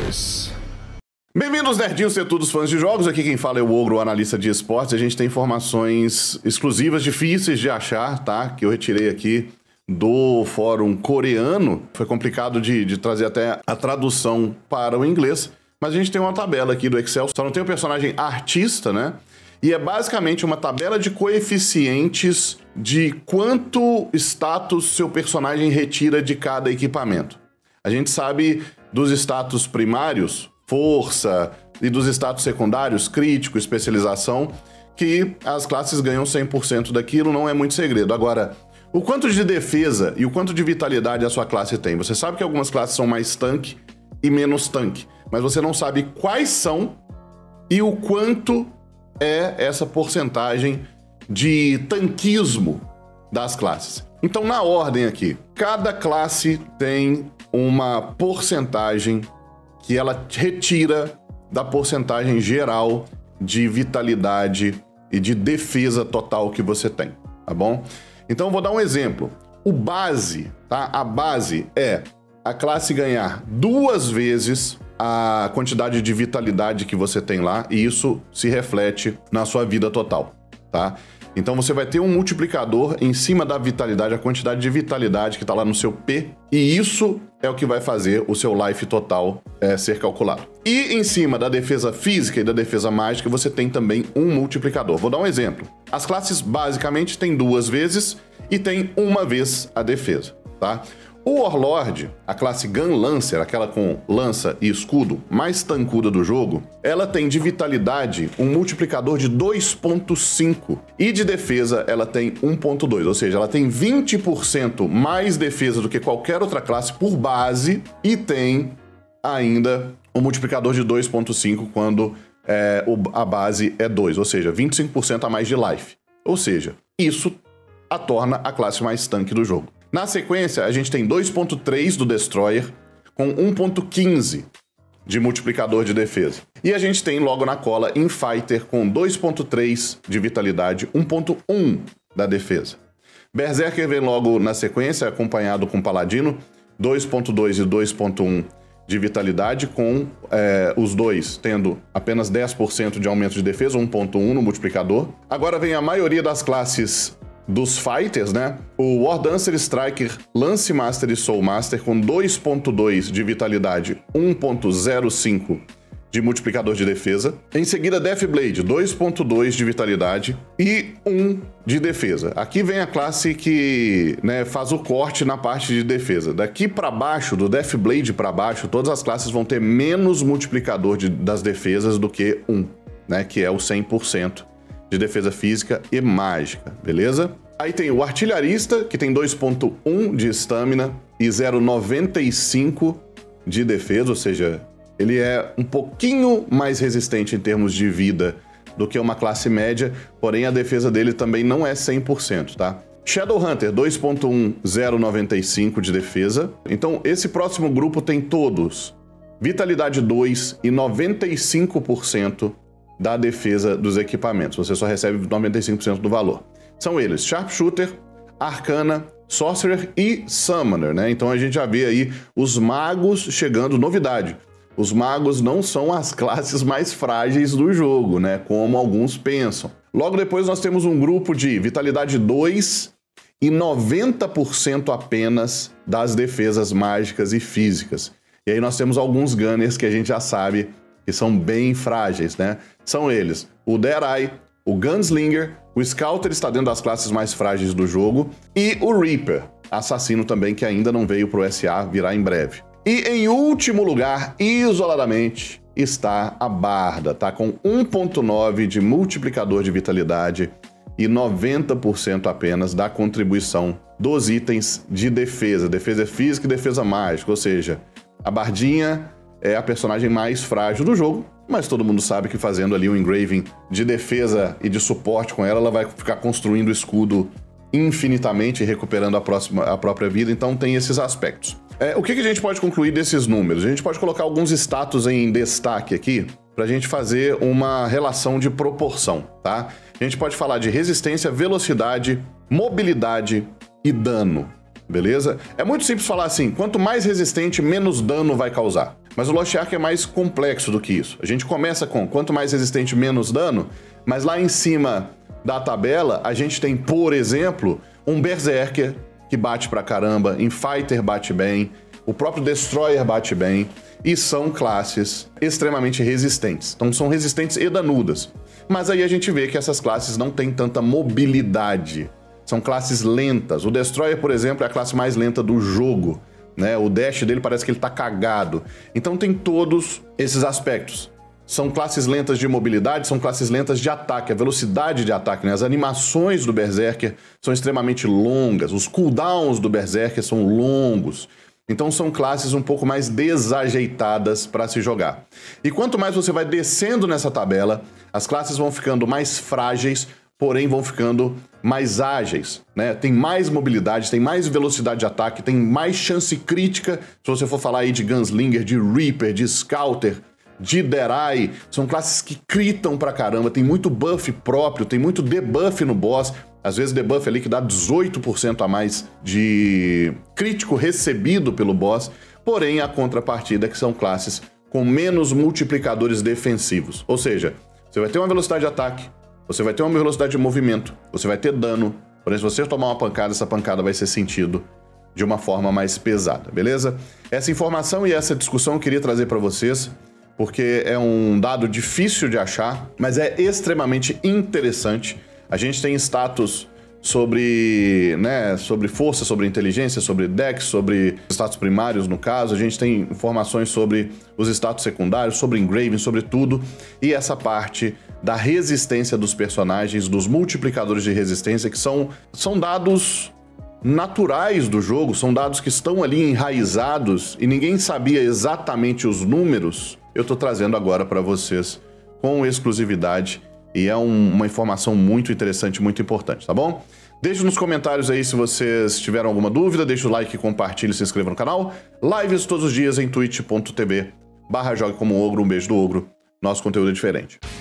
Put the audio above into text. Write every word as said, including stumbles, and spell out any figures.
dois. Bem-vindos, nerdinhos, todos fãs de jogos. Aqui quem fala é o Ogro, analista de esportes. A gente tem informações exclusivas, difíceis de achar, tá? Que eu retirei aqui do fórum coreano. Foi complicado de, de trazer até a tradução para o inglês. Mas a gente tem uma tabela aqui do Excel. Só não tem o personagem artista, né? E é basicamente uma tabela de coeficientes de quanto status seu personagem retira de cada equipamento. A gente sabe dos status primários, força, e dos status secundários, crítico, especialização, que as classes ganham cem por cento daquilo, não é muito segredo. Agora, o quanto de defesa e o quanto de vitalidade a sua classe tem? Você sabe que algumas classes são mais tanque e menos tanque, mas você não sabe quais são e o quanto é essa porcentagem de tanquismo das classes. Então, na ordem aqui, cada classe tem uma porcentagem que ela retira da porcentagem geral de vitalidade e de defesa total que você tem, tá bom? Então, eu vou dar um exemplo. O base, tá? A base é a classe ganhar duas vezes a quantidade de vitalidade que você tem lá, e isso se reflete na sua vida total, tá? Então você vai ter um multiplicador em cima da vitalidade, a quantidade de vitalidade que tá lá no seu P, e isso é o que vai fazer o seu life total é, ser calculado. E em cima da defesa física e da defesa mágica, você tem também um multiplicador. Vou dar um exemplo. As classes basicamente têm duas vezes e tem uma vez a defesa, tá? O Warlord, a classe Gun Lancer, aquela com lança e escudo mais tancuda do jogo, ela tem de vitalidade um multiplicador de dois ponto cinco e de defesa ela tem um ponto dois, ou seja, ela tem vinte por cento mais defesa do que qualquer outra classe por base e tem ainda um multiplicador de dois ponto cinco quando é, a base é dois, ou seja, vinte e cinco por cento a mais de life. Ou seja, isso a torna a classe mais tanque do jogo. Na sequência, a gente tem dois ponto três do Destroyer com um ponto quinze de multiplicador de defesa. E a gente tem logo na cola Infighter com dois ponto três de vitalidade, um ponto um da defesa. Berserker vem logo na sequência, acompanhado com Paladino, dois ponto dois e dois ponto um de vitalidade, com é, os dois tendo apenas dez por cento de aumento de defesa, um ponto um no multiplicador. Agora vem a maioria das classes dos fighters, né? O War Dancer, Striker, Lance Master e Soul Master com dois ponto dois de vitalidade, um ponto zero cinco de multiplicador de defesa. Em seguida, Deathblade, dois ponto dois de vitalidade e um de defesa. Aqui vem a classe que, né, faz o corte na parte de defesa. Daqui para baixo, do Deathblade para baixo, todas as classes vão ter menos multiplicador de, das defesas do que um, né? Que é o cem por cento. De defesa física e mágica, beleza? Aí tem o artilharista, que tem dois ponto um de estamina e zero vírgula noventa e cinco de defesa, ou seja, ele é um pouquinho mais resistente em termos de vida do que uma classe média, porém a defesa dele também não é cem por cento, tá? Shadowhunter, dois ponto um, zero vírgula noventa e cinco de defesa. Então, esse próximo grupo tem todos vitalidade dois e noventa e cinco por cento da defesa dos equipamentos. Você só recebe noventa e cinco por cento do valor. São eles: Sharpshooter, Arcana, Sorcerer e Summoner, né? Então a gente já vê aí os magos chegando. Novidade: os magos não são as classes mais frágeis do jogo, né? Como alguns pensam. Logo depois nós temos um grupo de vitalidade dois e noventa por cento apenas das defesas mágicas e físicas. E aí nós temos alguns gunners que a gente já sabe que são bem frágeis, né? São eles: o Deadeye, o Gunslinger, o Scouter está dentro das classes mais frágeis do jogo, e o Reaper, assassino também, que ainda não veio pro S A, virá em breve. E em último lugar, isoladamente, está a Barda, tá? Com um ponto nove de multiplicador de vitalidade e noventa por cento apenas da contribuição dos itens de defesa, defesa física e defesa mágica, ou seja, a Bardinha é a personagem mais frágil do jogo, mas todo mundo sabe que fazendo ali um engraving de defesa e de suporte com ela, ela vai ficar construindo o escudo infinitamente e recuperando a, próxima, a própria vida, então tem esses aspectos. É, o que, que a gente pode concluir desses números? A gente pode colocar alguns status em destaque aqui para a gente fazer uma relação de proporção, tá? A gente pode falar de resistência, velocidade, mobilidade e dano. beleza? É muito simples falar assim, quanto mais resistente, menos dano vai causar. Mas o Lost Ark é mais complexo do que isso. A gente começa com quanto mais resistente, menos dano, mas lá em cima da tabela, a gente tem, por exemplo, um Berserker que bate pra caramba, Infighter bate bem, o próprio Destroyer bate bem, e são classes extremamente resistentes. Então são resistentes e danudas. Mas aí a gente vê que essas classes não têm tanta mobilidade. São classes lentas. O Destroyer, por exemplo, é a classe mais lenta do jogo, né? O dash dele parece que ele tá cagado. Então tem todos esses aspectos. São classes lentas de mobilidade, são classes lentas de ataque, a velocidade de ataque, né? As animações do Berserker são extremamente longas, os cooldowns do Berserker são longos. Então são classes um pouco mais desajeitadas para se jogar. E quanto mais você vai descendo nessa tabela, as classes vão ficando mais frágeis, porém vão ficando mais ágeis, né? Tem mais mobilidade, tem mais velocidade de ataque, tem mais chance crítica. Se você for falar aí de Gunslinger, de Reaper, de Scouter, de Deadeye, são classes que critam pra caramba, tem muito buff próprio, tem muito debuff no boss, às vezes debuff ali que dá dezoito por cento a mais de crítico recebido pelo boss, porém a contrapartida é que são classes com menos multiplicadores defensivos, ou seja, você vai ter uma velocidade de ataque, você vai ter uma velocidade de movimento, você vai ter dano, porém se você tomar uma pancada, essa pancada vai ser sentido de uma forma mais pesada, beleza? Essa informação e essa discussão eu queria trazer pra vocês, porque é um dado difícil de achar, mas é extremamente interessante. A gente tem status sobre, né, sobre força, sobre inteligência, sobre dex, sobre status primários no caso, a gente tem informações sobre os status secundários, sobre engraving, sobre tudo, e essa parte da resistência dos personagens, dos multiplicadores de resistência, que são, são dados naturais do jogo, são dados que estão ali enraizados e ninguém sabia exatamente os números. Eu tô trazendo agora para vocês com exclusividade e é um, uma informação muito interessante, muito importante, tá bom? Deixe nos comentários aí se vocês tiveram alguma dúvida, deixa o like, compartilhe e se inscreva no canal. Lives todos os dias em twitch ponto tv barra jogue como ogro, um beijo do ogro, nosso conteúdo é diferente.